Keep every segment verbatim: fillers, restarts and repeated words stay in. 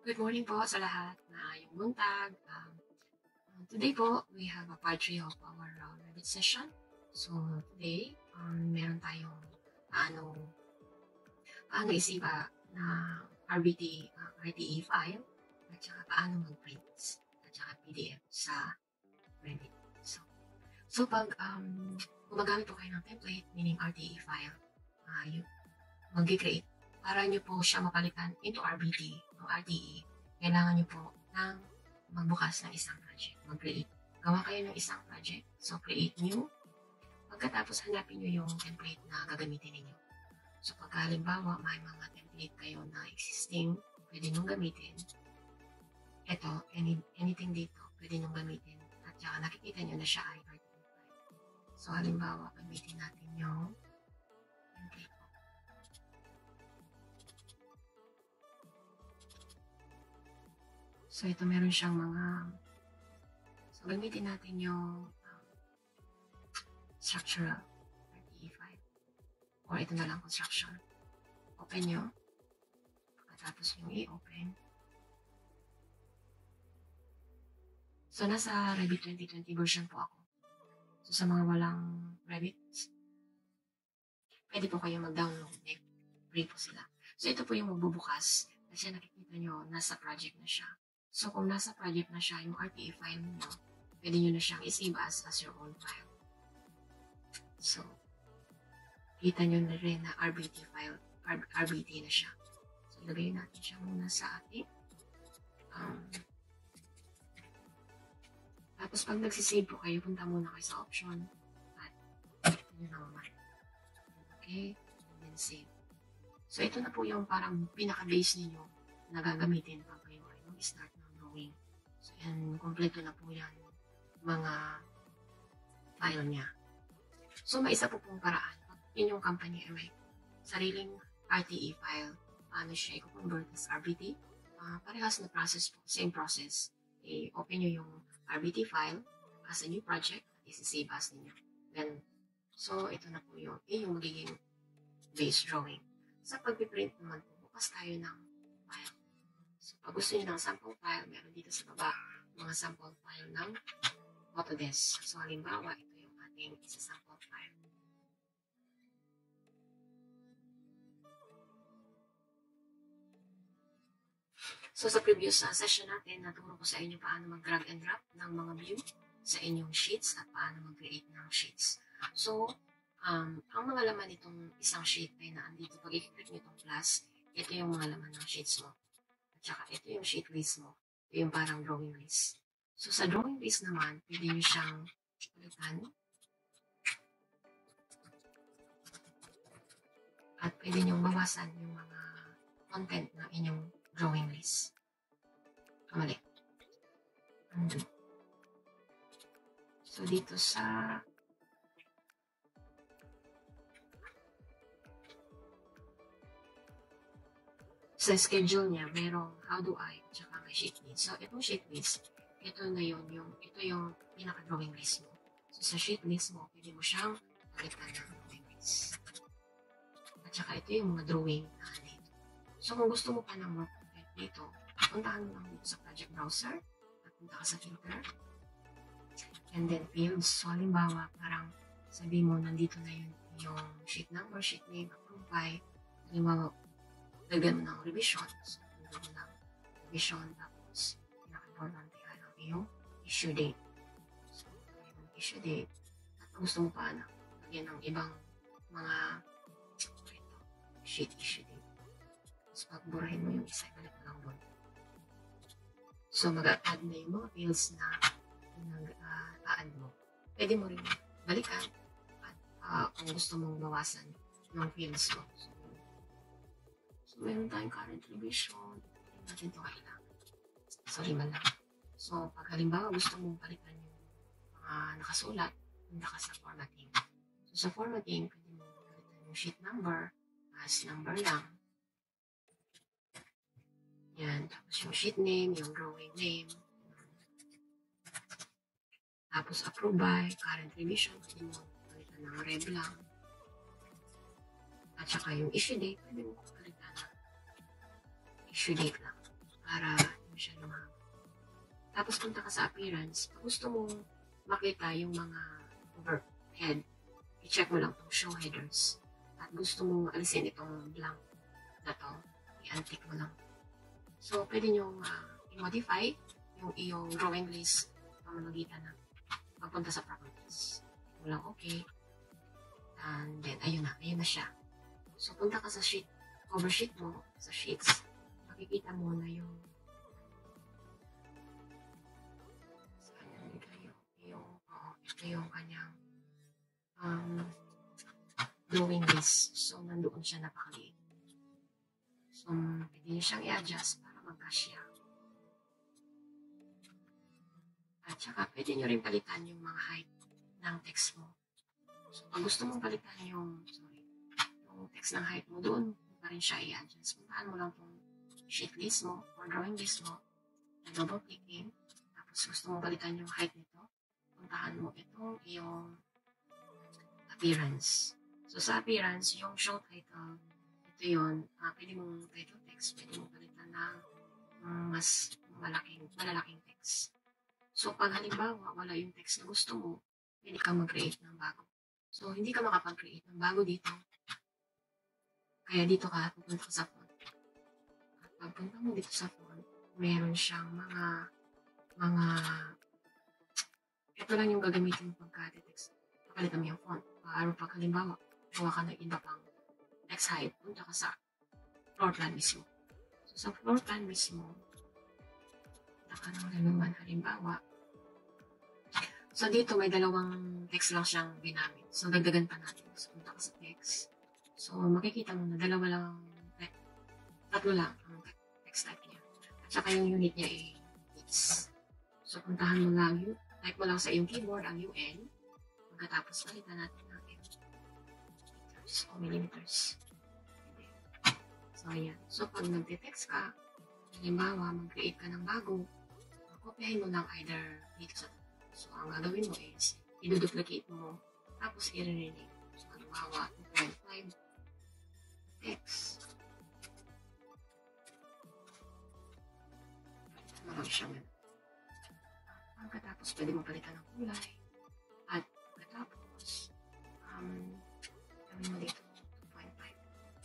Good morning po sa lahat. Maayong buntag. Um, today po, we have a part three of our uh, REVIT session. So, today, um, meron tayong paano, paano isiba na R V T, uh, R T E file, at saka paano mag-print, at saka P D F sa REVIT. So, so pag um, gumagamit po kayo ng template, meaning R T E file, uh, yung mag-create, para nyo po siya mapalitan into R V T, o R T E, kailangan nyo po ng magbukas ng isang project, mag-create. Gawa kayo ng isang project, so create new. Pagkatapos hanapin nyo yung template na gagamitin ninyo. So pag halimbawa may mga template kayo na existing, pwede nyo gamitin. Ito, any, anything dito, pwede nyo gamitin. At saka nakikita nyo na siya ay R T E file. So halimbawa, gamitin natin yung template. So, ito meron siyang mga, so gamitin natin yung um, structural R T E file. Or ito na lang construction. Open nyo. Pagkatapos yung i-open. So, nasa REVIT twenty twenty version po ako. So, sa mga walang REVIT, pwede po kayo mag-download. Free po sila. So, ito po yung magbubukas. Kasi nakikita nyo, nasa project na siya. So, kung nasa project na siya, yung R T E file niyo, pwede nyo na siyang i-save as, as your own file. So, kita nyo na rin na R V T file, R V T na siya. So, ilagay natin siya muna sa ating. Um, tapos, pag nagsisave po kayo, punta muna kayo sa option. At, ito nyo naman. Okay? And then save. So, ito na po yung parang pinaka-base ninyo na gagamitin pag kayo ay mag-start ng drawing. So, yan, kompleto na po yan mga file niya. So, may isa po pong paraan. Pag inyong company ay may sariling R T E file, paano siya i-convert as R V T? Uh, parehas na process po, same process. I-open nyo yung R V T file as a new project at isi-save as ninyo. Then, so, ito na po yung, yung magiging base drawing. Sa pag-print naman po, bukas tayo ng file. So, pag gusto nyo ng sample file, meron dito sa baba, mga sample file ng Autodesk. So, halimbawa, ito yung ating isa sample file. So, sa previous uh, session natin, naturo ko sa inyo paano mag-drag and drop ng mga view sa inyong sheets at paano mag-create ng sheets. So, Um, ang mga laman nitong isang sheet ay naandito. Pag i-click nyo itong plus, ito yung mga laman ng sheets mo. At saka ito yung sheet list mo. Ito yung parang drawing list. So sa drawing list naman, pwede nyo siyang palitan. At pwede nyo bawasan yung mga content ng inyong drawing list. Kamali. Undo. So dito sa sa schedule niya, merong how do I, tsaka may sheet list. So, itong sheet list, ito na yun, yung, ito yung pinaka-drawing list mo. So, sa sheet list mo, pwede mo siyang palitan ng drawing list. At saka ito yung mga drawing na dito. So, kung gusto mo pa ng more content dito, puntahan mo lang dito sa project browser, at punta ka sa filter, and then fields. So, halimbawa, parang sabi mo, nandito na yun yung sheet number, sheet name, approve by, halimbawa, lagyan mo ng revision. So, lagyan mo ng revision. Tapos, pinaka-importante ano, yung issue date. So, yung issue date. At kung gusto mo pa, ano, lagyan ng ibang mga ito, sheet issue date. Tapos, pag burahin mo yung isa, ibalik mo lang doon. So, mag-add na yung mga fields na nag-add uh, mo. Pwede mo rin balikan. At uh, kung gusto mong bawasan yung fields mo. So, So, meron tayong current revision. Hindi natin ito kailangan. So, lima lang. So, pag halimbawa gusto mong palitan yung mga nakasulat, punta ka sa formatting. So, sa formatting, pwede mo palitan yung sheet number as number lang. Yan. Tapos yung sheet name, yung drawing name. Tapos, approve by, current revision, pwede mo palitan ng rev lang. At saka yung issue date, pwede mo palitan ng issue date lang. para hindi siya lumahang. Tapos punta ka sa appearance. Pag gusto mo makita yung mga overhead, i-check mo lang itong show headers. At gusto mo alisin itong blank na to, i-untick mo lang. So, pwede nyo uh, i-modify yung iyong drawing list pamamagitan ng pagpunta sa properties. Mo lang okay. And then, ayun na. Ayun na siya. So, punta ka sa sheet, cover sheet mo, sa sheets. Makikita mo na yung ito yung kanyang um, drawing list. So, nandoon siya napakaliit. So, pwede nyo siyang i-adjust para magkasya. At saka, pwede nyo rin palitan yung mga height ng text mo. So, pag gusto mong palitan yung, sorry, yung text ng height mo, doon pa rin siya i-adjust. Puntahan mo lang itong sheet list mo or drawing list mo na double clicking. Tapos, gusto mong palitan yung height nito. Puntahan mo itong iyong appearance. So, sa appearance, yung show title, ito yun, uh, pwede mong title text, pwede mong palitan ng um, mas malaking, malalaking text. So, pag halimbawa, wala yung text na gusto mo, pwede ka mag-create ng bago. So, hindi ka makapag-create ng bago dito. Kaya dito ka, pupunta ka sa font. At pagpunta mo dito sa font, meron siyang mga, mga, ito lang yung gagamitin mo pagka-text. Papalitan mo yung font. Para pag halimbawa, gawa ka ng iba pang text height, punta ka sa floor plan mismo. So, sa floor plan mismo, punta ka ng laluman, halimbawa. So, dito may dalawang text lang siyang ginamit. So, dagdagan pa natin. So, punta ka sa text. So, makikita mo na dalawa lang, tatlo lang ang text type niya. At saka yung unit niya ay bits. So, puntahan mo lang yun. Type mo lang sa iyong keyboard ang U N. Pagkatapos, palitan natin ng meters o millimeters. So, ayan. So, pag nag-text ka, halimbawa, mag-create ka ng bago, kopyahin mo lang either dito sa top. So, ang gagawin mo is, i-duplicate mo, tapos i-rename. So, halimbawa, two point five text. Marami siyang ganun. Pagkatapos, pwede mo palitan ng kulay. At pagkatapos, um, gawin mo dito, two point five.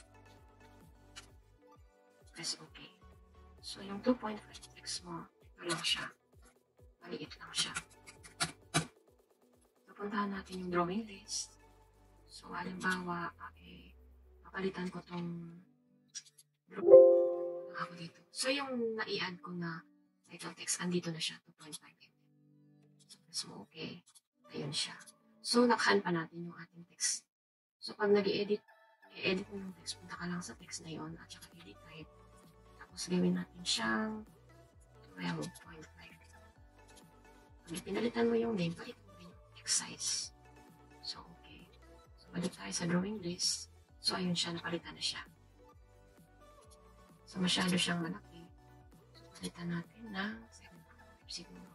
Press OK. So, yung two point five text mo, ito lang siya. Maliit lang siya. Pupuntahan natin yung drawing list. So, halimbawa, eh, papalitan ko tong drawing ako dito. So, yung nai-add ko na title text, andito na siya, two point five. So, okay. Ayun siya. So, nakhan pa natin yung ating text. So, pag nag-i-edit, i-edit mo yung text, punta ka lang sa text na yun, at saka edit type. Tapos, gawin natin siyang twelve point five. Pag pinalitan mo yung name, balik mo yung text size. So, okay. So, balik tayo sa drawing list. So, ayun siya, napalitan na siya. So, masyado siyang malaki. So, palitan natin ng seven point five siguro.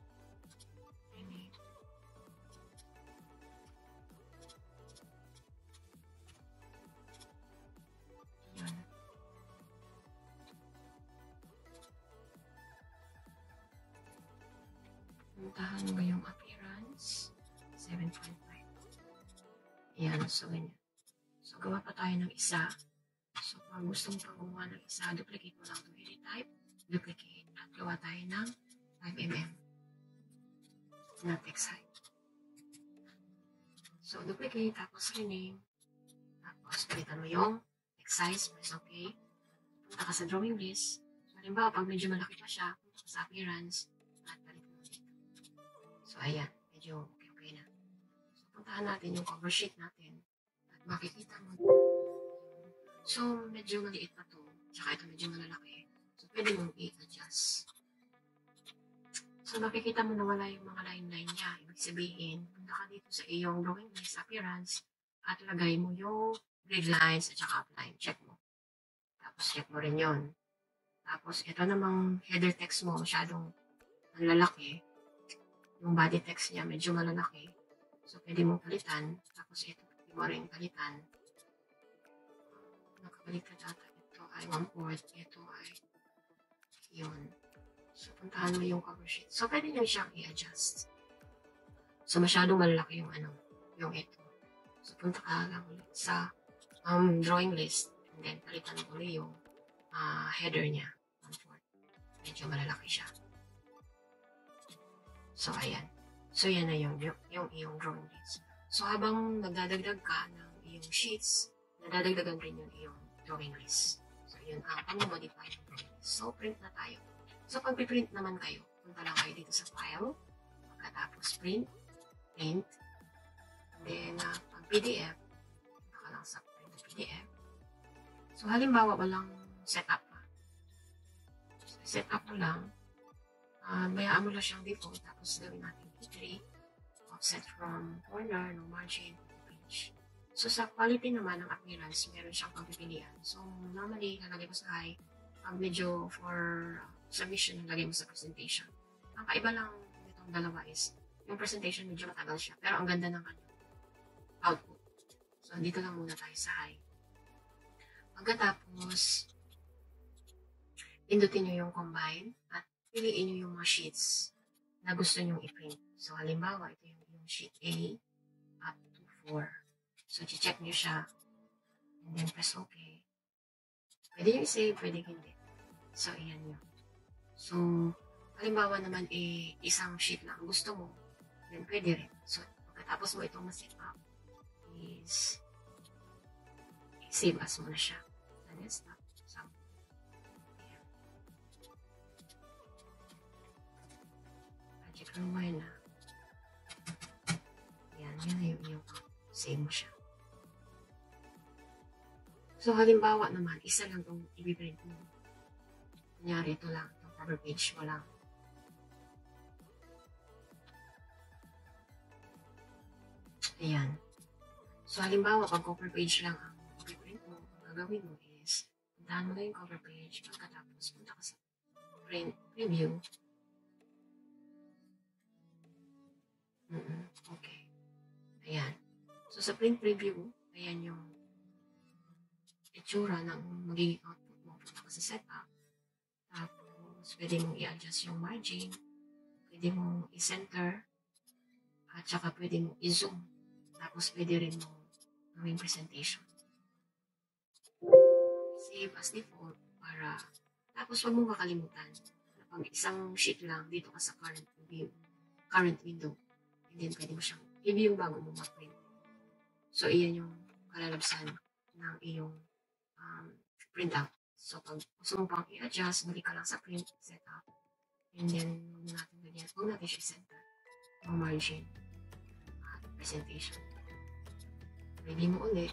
Puntahan mo yung appearance, seven point five. Ayan, so ganyan. So, gawa pa tayo ng isa. So, pag gusto mo pang gumawa ng isa, duplicate mo lang itong edit type, duplicate, at gawa tayo ng five millimeter na text height. So, duplicate, tapos rename, tapos palitan mo yung text size, mas okay. Punta ka sa drawing list. So, halimbawa, pag medyo malaki pa siya, punta ka sa appearance, at palitan mo dito. So, ayan. Medyo okay-okay na. So, puntahan natin yung cover sheet natin. At makikita mo. So, medyo maliit pa to. Tsaka ito medyo malalaki. So, pwede mong i-adjust. So, makikita mo na wala yung mga line-line niya. Ibig sabihin, punta ka dito sa iyong drawing list appearance at lagay mo yung grid lines at saka outline. Check mo. Tapos, check mo rin yun. Tapos, ito namang header text mo, masyadong malalaki. Yung body text niya medyo malalaki. So, pwede mong palitan. Tapos, ito, pwede mo rin palitan. Nakabalik ka data. Ito ay one fourth. Ito ay Yun. So, puntahan mo yung cover sheet. So, pwede nyo siyang i-adjust. So, masyadong malalaki yung ano, yung ito. So, punta ka lang ulit sa um, drawing list. And then, palitan mo ulit yung uh, header niya. one-fourth. Medyo malalaki siya. So, ayan. So, yan na yung, yung, yung iyong drawing list. So, habang nagdadagdag ka ng iyong sheets, nadadagdagan rin yung iyong drawing list. So, yun ang pang-modify ng drawing list. So, print na tayo. So, pag piprint naman kayo, punta lang kayo dito sa file, pagkatapos print, print, and then, uh, pag P D F, punta ka lang sa print P D F. So, halimbawa, walang setup pa. So, setup mo lang, uh, bayaan mo lang siyang default, tapos gawin natin P three, offset from corner, no margin, page. So, sa quality naman ng appearance, meron siyang pagpipilian. So, normally, lalagay ko sa high, pag medyo for uh, submission, lagay mo sa presentation. Ang kaiba lang nitong dalawa is, yung presentation medyo matagal siya, pero ang ganda ng kanyang output. So, dito lang muna tayo sa high. Pagkatapos, pindutin nyo yung combine at piliin nyo yung mga sheets na gusto nyo i-print. So, halimbawa, ito yung, yung sheet A up to four. So, check nyo siya and then press OK. Pwede nyo i-save, pwede hindi. So, iyan yun. So, halimbawa naman, eh, isang sheet lang gusto mo, then pwede rin. So, pagkatapos mo itong ma-set up, is i-save as mo na siya. And then, stop. So, ayan. Project Rowena. Ayan, yan na yung yung save mo siya. So, halimbawa naman, isa lang itong i-print mo. Kunyari, ito lang. Itong cover page mo lang. Ayan. So, halimbawa, pag cover page lang ang i-print mo, ang gagawin mo is, puntahan mo na yung cover page, pagkatapos, punta ka sa print preview. Mm-mm. Okay. Ayan. So, sa print preview, ayan yung itsura ng magiging output mo. Punta ka sa setup. Tapos, pwede mong i-adjust yung margin. Pwede mong i-center. At saka pwede mong i-zoom. Tapos, pwede rin mong gawing presentation. Save as default para tapos, wag mong kakalimutan na pag isang sheet lang, dito ka sa current view, current window. And then, pwede mo siyang i-view bago mo mag-print. So, iyan yung kalalabsan ng iyong um, printout. So, pag gusto mo pang i-adjust, muli ka lang sa print setup. And then, huwag natin ganyan. Huwag natin siya center. Yung margin. At presentation. Ready mo ulit.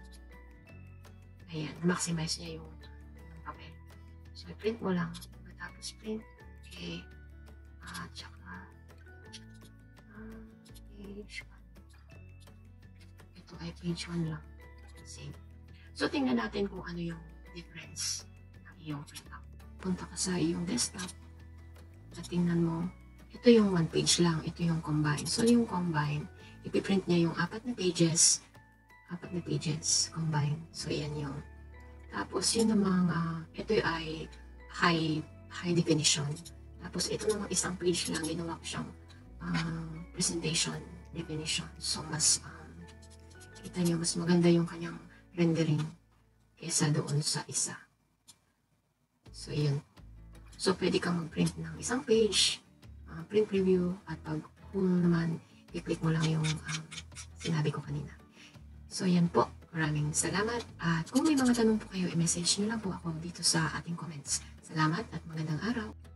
Ayan. Maximize niya yung, yung papel. So, print mo lang. Matapos print. Okay. At saka, uh, page one. Ito ay page one lang. Save. So, tingnan natin kung ano yung difference ng iyong printout. Punta ka sa iyong desktop at tingnan mo, ito yung one page lang, ito yung combine. So, yung combine, ipiprint niya yung apat na pages, apat na pages, combine. So, yan yung. Tapos, yun namang, uh, ito ay high, high definition. Tapos, ito namang isang page lang, ginawa ko siyang uh, presentation definition. So, mas, um, kita niyo, mas maganda yung kanyang rendering kesa doon sa isa. So, yun. So, pwede kang mag-print ng isang page, uh, print preview, at pag full naman, i-click mo lang yung um, sinabi ko kanina. So, yan po. Maraming salamat. At kung may mga tanong po kayo, i-message nyo lang po ako dito sa ating comments. Salamat at magandang araw.